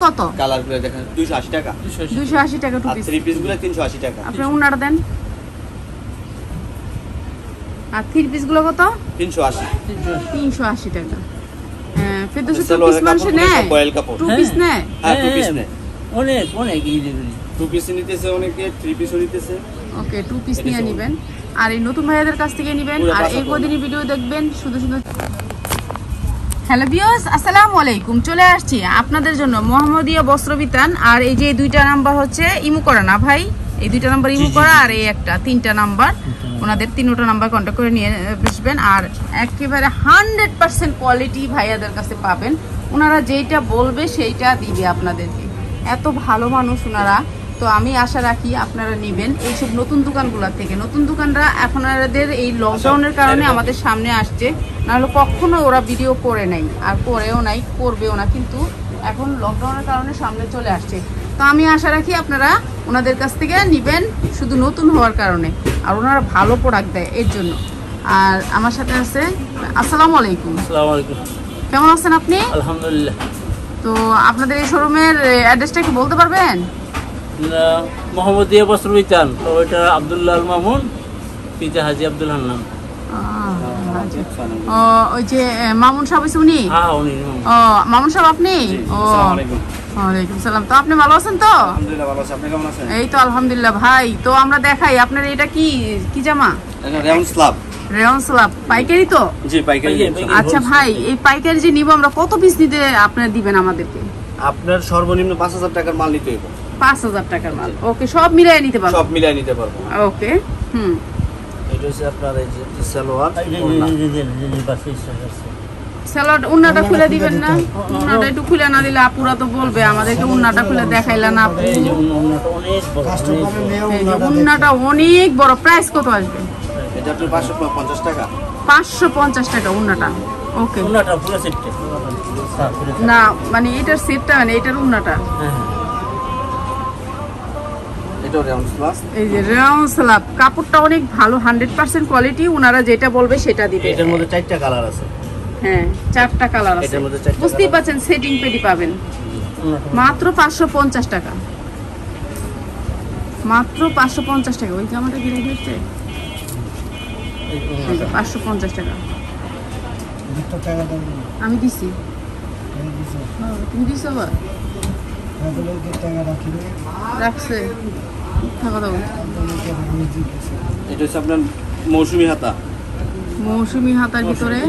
কত? কালারগুলো দেখেন 280 টাকা। 280 টাকা টু পিস। আর 3 পিসগুলো 380 টাকা। আপনি উন্নাটা দেন। আর 3 পিসগুলো কত? 380। 380 টাকা। হ্যাঁ, ফেরদৌসি টু পিস মানুষ নেয়। টু পিস নেয়। হ্যাঁ, টু পিস নেয়। অনেক ইজিলি। টু পিস নিতেছে অনেকে, 3 পিসও নিতেছে। ওকে, টু পিস নিয়ে নেবেন। আর এই নতুন ভাইয়াদের কাছ থেকে নেবেন। আর এই কদিনই ভিডিও দেখবেন শুধু। হ্যালো ভিউয়ার্স, আসসালামু আলাইকুম। চলে আসছি আপনাদের জন্য মোহাম্মদিয়া বস্ত্রবিতান। আর এই যে 2টা নাম্বার হচ্ছে ইমো করা না ভাই, এই 2টা নাম্বার ইমো করা, আর এই একটা 3টা নাম্বার, ওনাদের 3টা নাম্বার কন্ট্যাক্ট করে নিয়ে বসবেন। আর একেবারে 100% কোয়ালিটি ভাইয়াদের কাছে পাবেন। ওনারা যেইটা বলবে সেইটা দিবে আপনাদেরকে। এত ভালো মানুষ ওনারা। তো আমি আশা রাখি আপনারা নেবেন এইসব নতুন দোকানগুলোর থেকে। নতুন দোকানরা আপনাদের এই লকডাউনের কারণে আমাদের সামনে আসছে, নাহলে কখনো ওরা ভিডিও করে নাই, আর করেও নাই, করবেও না, কিন্তু এখন লকডাউনের কারণে সামনে চলে আসছে। তো আমি আশা রাখি আপনারা ওনাদের কাছ থেকে নেবেন শুধু নতুন হওয়ার কারণে, আর ওনারা ভালো প্রোডাক্ট দেয় এর জন্য। আর আমার সাথে আছে, আসসালামু আলাইকুম। আসসালামু আলাইকুম। কেমন আছেন আপনি? আলহামদুলিল্লাহ। তো আপনাদের এই শোরুমের অ্যাড্রেসটা কি বলতে পারবেন? মোহাম্মদিয়া বস্ত্রবিতান, তো ওইটা আব্দুল্লাহ আল মামুন, পিতা হাজি আব্দুল হান্নান। ও, ওই যে মামুন সাহেব আছে উনি? হ্যাঁ, উনি। ও, মামুন সাহেব আপনি? ও, ওয়ালাইকুম সালাম। তো আপনি ভালো আছেন তো? আলহামদুলিল্লাহ ভালো আছি। আপনি কেমন আছেন? এই তো আলহামদুলিল্লাহ ভাই। তো আমরা দেখাই আপনার এটা কি জামা? এটা রেয়ন স্ল্যাব। রেয়ন স্ল্যাব পাইকারি তো? জি, পাইকারি। আচ্ছা ভাই, এই পাইকারি যে নিব আমরা, কত পিস নিতে আপনারা দিবেন আমাদেরকে? আপনার সর্বনিম্ন 5000 টাকার মাল নিতে হবে। 5000 টাকার মাল। ওকে, সব মিলাই নিতে পারবো? সব মিলাই নিতে পারবো। ওকে। এটা হচ্ছে আপনার এই যে সালোয়ার। সালোয়ার উন্নাটা খুলে দিবেন না? উন্নাটা একটু খুলে না দিলে আপুরা তো বলবে আমাদেরকে উন্নাটা খুলে দেখাইলা না আপু। উন্নাটা অনেক বড়। প্রাইস কত আসবে? এটা আপনার 550 টাকা। 550 টাকা উন্নাটা। ওকে, উন্নাটা পুরো সেট না মানে এটার সেটটা, মানে এটার উন্নাটা। এটা রেয়ন স্ল্যাব। এই যে রেয়ন স্ল্যাব, কাপড়টা অনেক ভালো, 100% কোয়ালিটি। ওনারা যেটা বলবে সেটা দিবে। এটার মধ্যে 4টা কালার আছে। হ্যাঁ, 4টা কালার আছে। এটার মধ্যে 4টা বুঝতেই পাচ্ছেন, সেটিং পেটি পাবেন মাত্র 550 টাকা। মাত্র 550 টাকা। ওই জামাটা কিনে দিচ্ছে 550 টাকা। আমি দিছি। তুমি দিছো আবার? রাখছে। এটা হচ্ছে আপনার মৌসুমী হাতা। মৌসুমী হাতার ভিতরে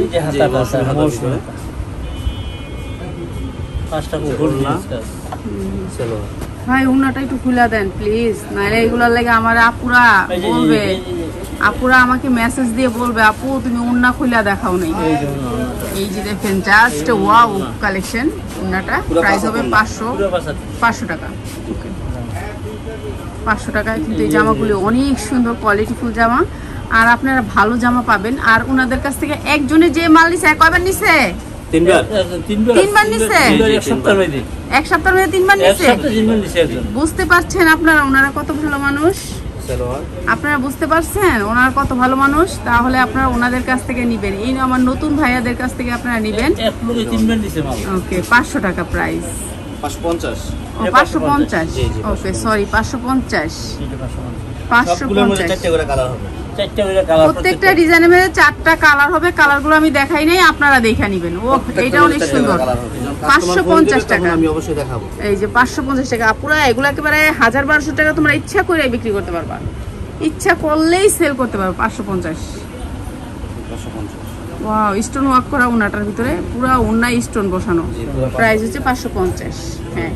ভাই উন্নাটা একটু খুলে দেন প্লিজ, নাহলে এগুলোর লাগে আমার আপুরা বলবে, আপুরা আমাকে মেসেজ দিয়ে বলবে আপু তুমি উন্না খুলে দেখাও নাই। এই যে দেখেন, জাস্ট ওয়াও কালেকশন। উন্নাটা প্রাইস হবে 500 টাকা। ওকে, 500 টাকায় কিন্তু এই জামাগুলো অনেক সুন্দর কোয়ালিটিফুল জামা। আর আপনারা ভালো জামা পাবেন। আর ওনাদের কাছ থেকে একজনে যে মাল নিছে, কয়বার নিছে? 3বার নিছে। এক সপ্তাহের মধ্যে 3বার নিছে। বুঝতে পারছেন আপনারা ওনারা কত ভালো মানুষ? আপনারা বুঝতে পারছেন ওনারা কত ভালো মানুষ? তাহলে আপনারা ওনাদের কাছ থেকে নিবেন। এই আমার নতুন ভাইয়াদের কাছ থেকে আপনারা নিবেন। ওকে, 500 টাকা প্রাইস। 550। ও, 550। ওকে, সরি, 550। 550 প্রত্যেকটা ডিজাইনের মধ্যে 4টা কালার হবে। কালারগুলো আমি দেখাই নাই, আপনারা দেখে নেবেন। ও, এটা অনেক সুন্দর। 550 টাকা আমি অবশ্যই দেখাবো। এই যে 550 টাকা। পুরো এগুলো একেবারে 1000-1200 টাকা তোমরা ইচ্ছা করে বিক্রি করতে পারবা, ইচ্ছা করলেই সেল করতে পারবা। 550। ওয়াও, স্টোন ওয়ার্ক করা উন্নাটার ভিতরে পুরো উন্না স্টোন বসানো। প্রাইস হচ্ছে 550। হ্যাঁ,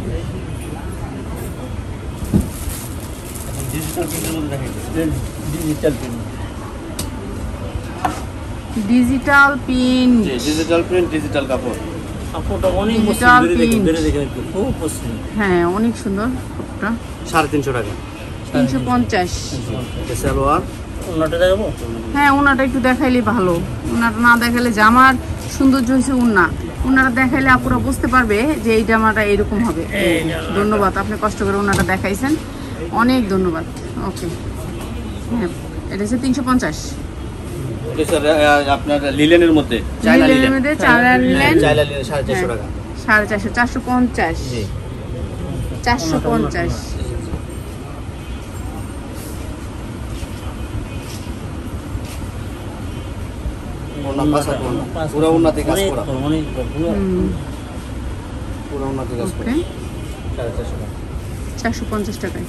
ডিজিটাল প্রিন্ট। ডিজিটাল কাপড়। হ্যাঁ, অনেক সুন্দর কাপড়টা। 350 টাকা। 350। সালোয়ার। হ্যাঁ, উন্নাটা একটু দেখাইলে ভালো। উন্নাটা না দেখালে জামার সৌন্দর্য হয়েছে উন্না। উন্নাটা দেখাইলে আপুরা বুঝতে পারবে যে এই জামাটা এরকম হবে। ধন্যবাদ, আপনি কষ্ট করে উন্নাটা দেখাইছেন, অনেক ধন্যবাদ। ওকে, হ্যাঁ, এটা হচ্ছে 350। আপনার লিলেনের মধ্যে, চায়না লিলেন 450 টাকা। 450, 450। 450। ওনা পাঁচা কোনা পুরো উন্নতি কাজ করা অনেক পুরো উন্নতি কাজ করা ওকে 450 450 টাকায়।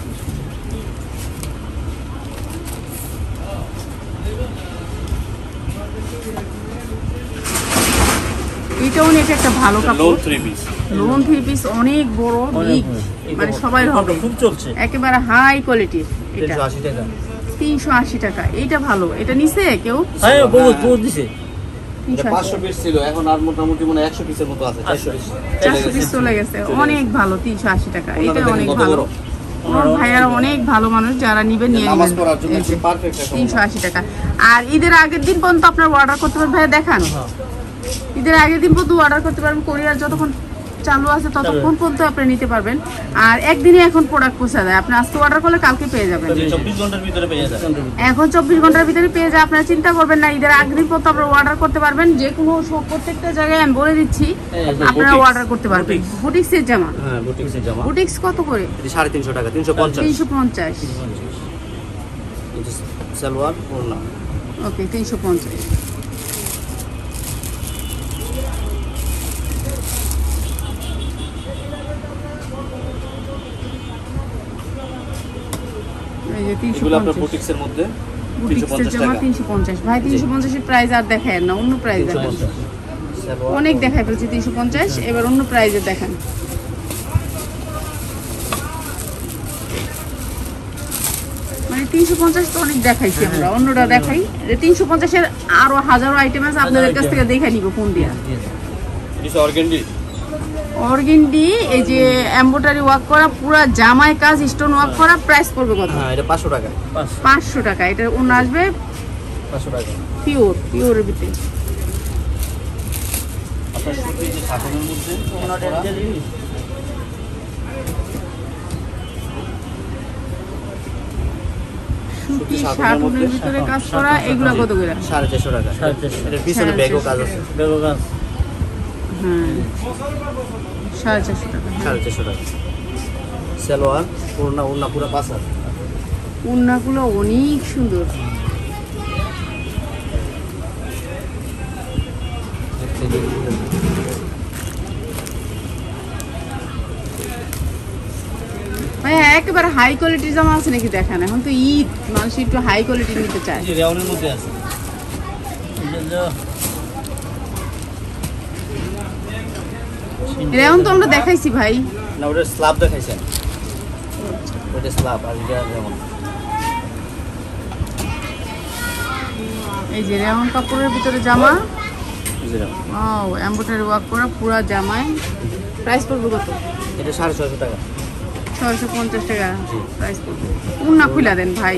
এটাও এটা একটা ভালো লোন কাপড়, 3 পিস লোন 3 পিস, অনেক বড় বিগ, মানে সবাই হবে, খুব চলছে একেবারে হাই কোয়ালিটির। এটা 380 টাকা 380 টাকা। এইটা ভালো, এটা নিছে কেউ? হ্যাঁ বহুত বহুত দিছে। এটা 500 পিস ছিল, এখন আর মোটামুটি মনে হয় 100 পিসের মতো আছে। 400 পিস 400 পিস চলে গেছে, অনেক ভালো 380 টাকা। এটা অনেক কত ভালো, বড়। ওর ভাইয়ারা অনেক ভালো মানুষ, যারা নিবে নিয়ে নামাজ নেবেন। পড়ার জন্য এই যে, পারফেক্ট একটা 380 টাকা। আর ঈদের আগের দিন পর্যন্ত আপনার অর্ডার করতে পারবেন। ভাইয়া দেখান, ঈদের আগের দিন পর্যন্ত অর্ডার করতে পারবেন। কোরিয়ার যতক্ষণ চালু আছে ততক্ষণ পর্যন্ত আপনি নিতে পারবেন। আর একদিনে এখন প্রোডাক্ট পৌঁছে দেয়, আপনি আজকে অর্ডার করলে কালকে পেয়ে যাবেন। 24 ঘন্টার ভিতরে পেয়ে যায়। এখন 24 ঘন্টার ভিতরে পেয়ে যায়, আপনারা চিন্তা করবেন না। ঈদের আগের দিন পর্যন্ত আপনারা অর্ডার করতে পারবেন। যে কোনো প্রত্যেকটা জায়গায় আমি বলে দিচ্ছি আপনারা অর্ডার করতে পারবেন। বুটিক্সের জামা, হ্যাঁ বুটিক্সের জামা বুটিক্স কত করে? এটি 350 টাকা 350 350। এটি সালোয়ার ওড়না ওকে 350। এই যে এগুলো আপনার 350 বুটিক্সের মধ্যে বুটিক্সের 350 জামা টাকা 350। ভাই 350 এর প্রাইস আর দেখায় না, অন্য প্রাইস দেখান। 350 সালোয়ার অনেক দেখাই ফেলছি 350, এবার অন্য প্রাইজে দেখান। মানে 350 তো অনেক দেখাইছি আমরা, অন্যটা দেখাই। 350 এর আরো হাজারো আইটেম আছে, আপনাদের কাছ থেকে দেখে নিব ফোন দিয়া। এটি অর্গানডি অর্গেন্ডি, এই যে এমব্রয়ডারি ওয়ার্ক করা, পুরো জামায় কাজ, স্টোন ওয়ার্ক করা। প্রাইস পড়বে কত? হ্যাঁ এটা 500 টাকা 500 টাকা। এটা অন্য আসবে 500 টাকা পিওরের ভিতরে। আপনার সুতি যে সাতনের মধ্যে সুতি শার্টনের ভিতরে কাজ করা, এগুলা কত করে? 450 টাকা 450 এর পিছনে ব্যাগও কাজ আছে বেগো গাছ হ্যাঁ 450 টাকা। 450 টাকা সালোয়ার ওড়না ওড়না পুরো পাঁচা ওড়নাগুলো অনেক সুন্দর। ভাই একেবারে হাই কোয়ালিটির জামা আছে নাকি দেখান? এখন তো ঈদ, মানুষ একটু হাই কোয়ালিটি নিতে চায়। এই রেওনের মধ্যে আছে রেওন তো আমরা দেখাইছি ভাই। না ওটা স্ল্যাব দেখাইছেন, ওটা স্ল্যাব আর এটা যেমন এই যে রেওন কাপড়ের ভিতরে জামা, বুঝলাম ওয়াও এমব্রয়ডারি ওয়ার্ক করা পুরো জামায়। প্রাইস পড়বে কত? এটা 650 টাকা 650 টাকা প্রাইস পড়বে। উন্না খুলা দেন ভাই,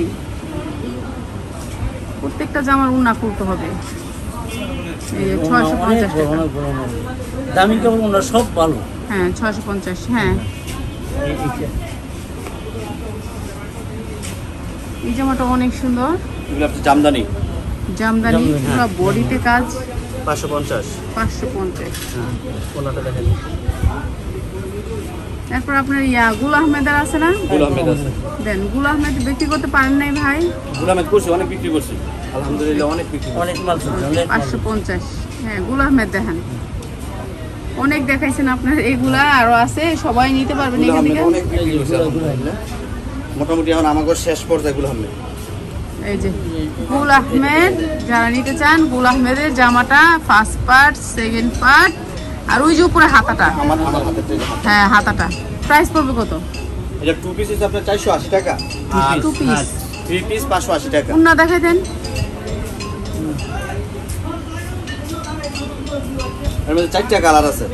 প্রত্যেকটা জামার উন্না খুলতে হবে। এই যে 650 টাকা। দামি কাপড় ওনারা সব ভালো। হ্যাঁ 650। হ্যাঁ এই জামাটা অনেক সুন্দর, এগুলো আপনার জামদানি জামদানি, পুরো বডিতে কাজ। 550 550। হ্যাঁ ওনাটা দেখেন তারপর আপনার গুল আহমেদের আছে না? গুল আহমেদ আছে দেন, গুল আহমেদ বিক্রি করতে পারেন নাই ভাই? গুল আহমেদ করছি, অনেক বিক্রি করছি আলহামদুলিল্লাহ, অনেক বিক্রি করছি। অনেক মাল চলছে অনেক মাল। 550। হ্যাঁ গুল আহমেদ দেখেন, অনেক দেখাইছেন আপনার। এগুলা আরো আছে, সবাই নিতে পারবেন গুল এখান আহমেদ থেকে। অনেক বিক্রি করছি আলহামদুলিল্লাহ, মোটামুটি এখন আমাকে শেষ পর্যায়ে গুল আহমেদ। এই যে গুল আহমেদ, যারা নিতে চান গুল আহমেদের জামাটা, ফার্স্ট পার্ট, সেকেন্ড পার্ট, আর ওই যে উপরে হাতাটা। আমার হাতে থেকে হ্যাঁ হাতাটা। প্রাইস পড়বে কত? এটা 2 পিস আছে আপনার 480 টাকা আর 2 পিস। 3 পিস 580 টাকা। উন্না দেখাই দেন। এর মধ্যে 4টা কালার আছে।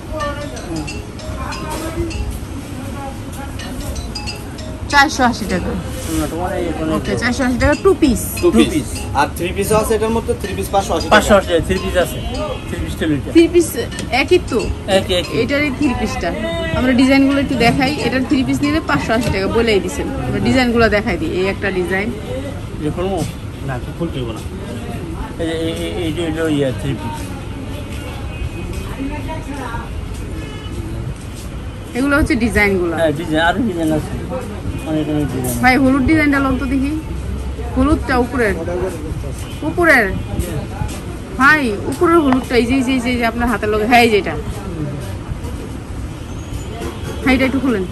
$480 টাকা। ওকে 480 টাকা 2 পিস। 2 পিস আর 3 পিসও আছে এটার মধ্যে, 3 পিস 580 টাকা। 580 3 পিস আছে 3 পিস টেবিলটা 3 পিস একই তো, এক এক এটারই 3 পিসটা। আমরা ডিজাইনগুলো একটু দেখাই। এটার 3 পিস নিলে 580 টাকা বলেই দিছেন। আমরা ডিজাইনগুলো দেখাই দিই। এই একটা ডিজাইন, দেখুন না কি ফুল দেব না, এই যে হলো ইয়া 3 পিস এগুলো হচ্ছে ডিজাইনগুলো। হ্যাঁ ডিজাইন, আরো ডিজাইন আছে, অনেক অনেক ডিজাইন। ভাই হলুদ ডিজাইনটা লন তো দেখি, হলুদটা উপরের উপরের ভাই উপরের হলুদটা, এই যে এই যে এই যে আপনার হাতের লগে, হ্যাঁ এই যেটা, হ্যাঁ এটা একটু খুলেন।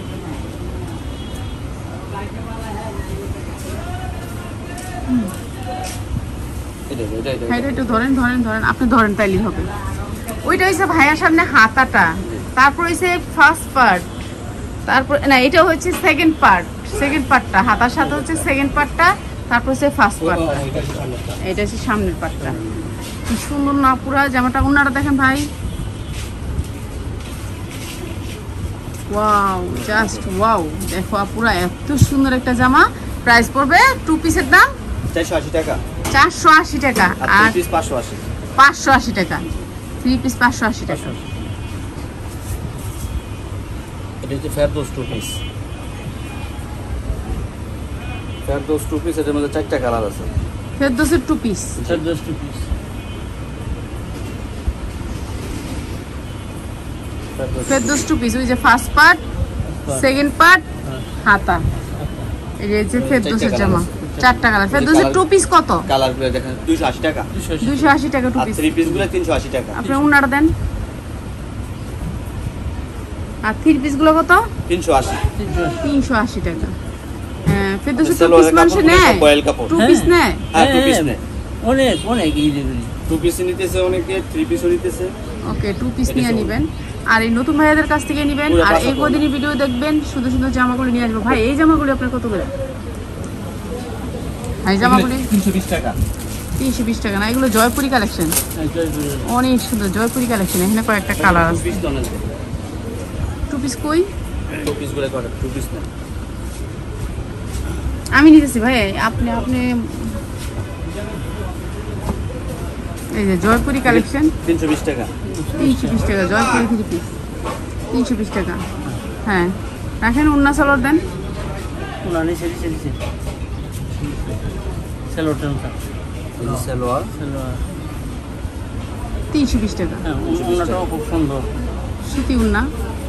হ্যাঁ এটা একটু ধরেন ধরেন ধরেন, আপনি ধরেন তাইলেই হবে। ওইটা হচ্ছে ভাইয়ার সামনে হাতাটা, তারপর হচ্ছে ফার্স্ট পার্ট, তারপর না এটা হচ্ছে সেকেন্ড পার্ট, সেকেন্ড পার্টটা হাতার সাথে হচ্ছে সেকেন্ড পার্টটা, তারপর হচ্ছে ফার্স্ট পার্টটা, এটা হচ্ছে সামনের পার্টটা। কি সুন্দর না পুরা জামাটা, ওনারা দেখেন ভাই, ওয়াও জাস্ট ওয়াও, দেখো পুরা এত সুন্দর একটা জামা। প্রাইস পড়বে টু পিসের দাম 480 টাকা, 480 টাকা, আর 3 পিস 580, 580 টাকা, 3 পিস 580 টাকা। এটা হচ্ছে ফেরদৌস 2 পিস, ফেরদৌস 2 পিস, এটার মধ্যে 4টা কালার আছে। ফেরদৌসের 2 পিস, 10 পিস। ফেরদৌস 2 পিস, ওই যে ফার্স্ট পার্ট, সেকেন্ড পার্ট, হাতা, এই যে ফেরদৌসের জামা, 4টা কালার। ফেরদৌসের 2 পিস কত? কালারগুলো দেখেন 280 টাকা, 280 টাকা 2 আর পিস। 3 পিসগুলো 380 টাকা। আপনি উনারা দেন। আর 3 পিস গুলো কত? 380, 380 টাকা। হ্যাঁ ফেরদৌসের 2 সালোয়ারের পিস মানুষ কাপড় নেয়, বয়েল কাপড়। 2 পিস নেয়। হ্যাঁ 2 পিস নেয়, অনেক অনেক এই যেগুলি 2 পিস নিতেছে অনেকে, 3 পিসও নিতেছে। ওকে 2 পিস নিয়ে নেবেন, আর এই নতুন ভাইয়াদের কাছ থেকে নেবেন। আর এই কদিনই ভিডিও দেখবেন, সুন্দর সুন্দর জামাগুলো নিয়ে আসবো। ভাই এই জামাগুলো আপনার কত করে? ভাই জামাগুলি 320 টাকা, 320 টাকা না, এগুলো জয়পুরি কালেকশন, অনেক সুন্দর জয়পুরি কালেকশন। এখানে কয়েকটা কালার 2 আছে। পিস দোনেন, 2 পিস কই? 2 পিসগুলো করে 2 পিস না। আমি নিতেছি ভাই, আপনি আপনি এই যে জয়পুরি কালেকশন 320 টাকা, 320 টাকা, জয়পুরি 3 পিস 320 টাকা। হ্যাঁ রাখেন, উন্না সালোয়ার দেন। উনানি সেরি সেরি সেরি সেলোটা এই যে সালোয়ার সেলোয়ার 320 টাকা, হ্যাঁ উনাটাও খুব সুন্দর। সুতি উন্না।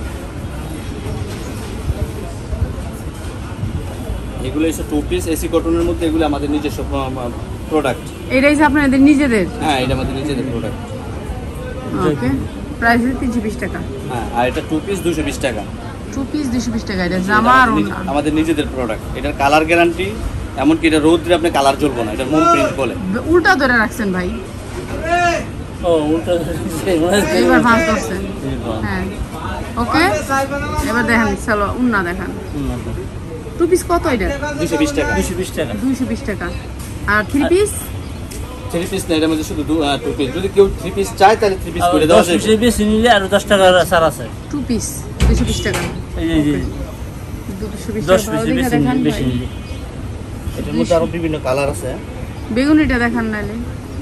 এগুলো হচ্ছে 2 পিস এসি কটনের মধ্যে, এগুলো আমাদের নিজস্ব প্রোডাক্ট। এটাই যে আপনাদের নিজেদের? হ্যাঁ এটা আমাদের নিজেদের প্রোডাক্ট। ওকে প্রাইস 320 টাকা। হ্যাঁ আর এটা 2 পিস 220 টাকা, 2 পিস 220 টাকা। এটা জামা আর ওন্না আমাদের নিজেদের প্রোডাক্ট। এটার কালার গ্যারান্টি, এমনকি এটা রোদ্রে আপনি কালার জ্বলবে না, এটা মোম প্রিন্ট বলে। উল্টা ধরে রাখছেন ভাই, ও উল্টা এইবার ভাঁজ করছেন। হ্যাঁ ওকে এবার দেখেন চলো উন্না দেখান। 2 পিস কত এটা? 220 টাকা, 220 টাকা। 220 টাকা। আর 3 পিস? 3 পিস না, এটার মধ্যে শুধু 2 পিস। যদি কেউ 3 পিস চায় তাহলে 3 পিস করে দেওয়া 10 যাবে। পিসের বেশি নিলে আরো 10 টাকা ছাড় আছে। 2 পিস 220 টাকা। এই যে 220 10 টাকা পিসের বেশি দেখান বেশি ভাই। নিলে এটার মধ্যে আরো বিভিন্ন কালার আছে। বেগুনিটা দেখান নালে।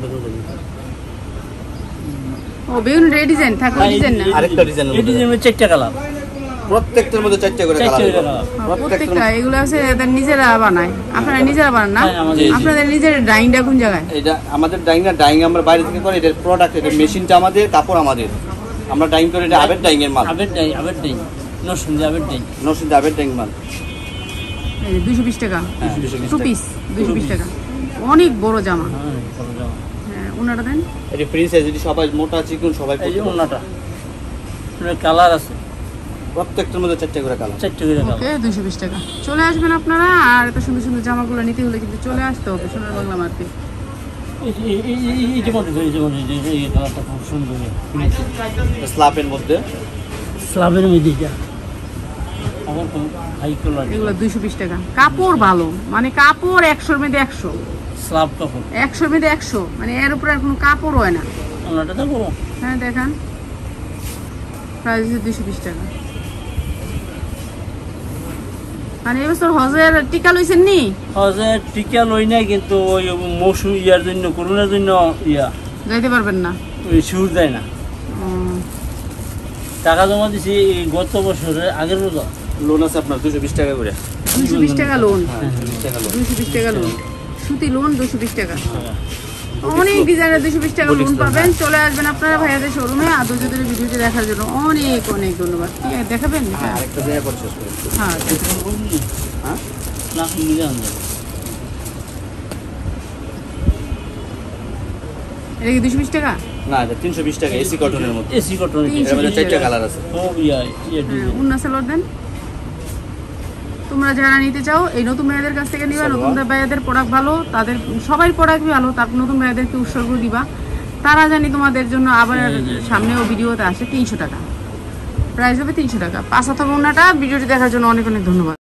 ও বেগুনিটা এই ডিজাইন থাকে, ওই ডিজাইন না? আরেকটা ডিজাইন, এই ডিজাইনের 4টা কালার, প্রত্যেকটার মধ্যে 4টা করে কালার। প্রত্যেকটা এগুলো আছে এদের নিজেরা বানায়। আপনারা নিজেরা বানান না? হ্যাঁ, আমাদের। আপনাদের নিজের ডাইংটা কোন জায়গায়? এটা আমাদের ডাইং না, ডাইং আমরা বাইরে থেকে করে। এটার প্রোডাক্ট, এটা মেশিনটা আমাদের, কাপড় আমাদের। আমরা ডাইং করে, এটা আবেদ ডাইং এর মাল। Abed dye Narsingdi Abed dye. Narsingdi Abed dyeing মাল। এই যে 220 টাকা, হ্যাঁ 2 পিস 220 টাকা। অনেক বড় জামা। হ্যাঁ ভালো জামা। হ্যাঁ ওনাটা দেন। এটা ফ্রি সাইজ, যদি সবাই মোটা চিকন সবাই এই যে পরতে পারে। ওনাটা কালার আছে, প্রত্যেকটার মধ্যে 4টা করে কালার। 4টা করে কালার। ওকে 220 টাকা। চলে আসবেন আপনারা। আর এত সুন্দর সুন্দর জামাগুলো নিতে হলে কিন্তু চলে আসতে হবে সোনার বাংলা মার্কেট। এই যে মধ্যে এই কালারটা খুব সুন্দর, স্ল্যাবের মধ্যে, স্লাবের মধ্যে যা আমার তো হাই কালার। এগুলো 220 টাকা। কাপড় ভালো, মানে কাপড় 100-এর মধ্যে 100, স্লাব কাপড় 100-এর মধ্যে 100, মানে এর উপরে আর কোনো কাপড় হয় না। ওনাটা দেখো। হ্যাঁ দেখান, প্রাইস 220 টাকা। মানে এবছর হজের টিকা লইছেন নি? হজের টিকা লই নাই, কিন্তু ওই মৌসুম ইয়ার জন্য, করোনার জন্য যাইতে পারবেন না? ওই সুর দেয় না। উম, টাকা জমা দিছি গত বছরের আগের রোজা। লোন আছে আপনার 220 টাকা করে। 220 টাকা লোন। হ্যাঁ 220 টাকা লোন। 220 টাকা লোন, সুতি লোন 220 টাকা। অনেক ডিজাইনের 220 টাকা বুটিক্স লোন লোন, পাবেন। চলে আসবেন আপনারা ভাইয়াদের শোরুমে। আর ধৈর্য ভিডিওটি দেখার জন্য অনেক অনেক ধন্যবাদ। কি দেখাবেন? হ্যাঁ আরেকটা জায়গা পর শেষ করি। হ্যাঁ হ্যাঁ না নিজে আনবে এটা কি 220 টাকা? না এটা 320 টাকা এসি কটনের মধ্যে। এসি কটন এর মধ্যে 4টা কালার আছে। ও ইয়া হ্যাঁ, উন্না সালোয়ার দেন। তোমরা যারা নিতে চাও এই নতুন ভাইয়াদের কাছ থেকে নিবা। নতুন ভাইয়াদের প্রোডাক্ট ভালো, তাদের সবাই প্রোডাক্ট ভালো, তারপর নতুন ভাইয়াদেরকে উৎসর্গ দিবা। তারা জানি তোমাদের জন্য আবার সামনেও ভিডিওতে আসে 300 টাকা প্রাইস হবে 300 টাকা। 5 হাত ওন্নাটা ভিডিওটি দেখার জন্য অনেক অনেক ধন্যবাদ।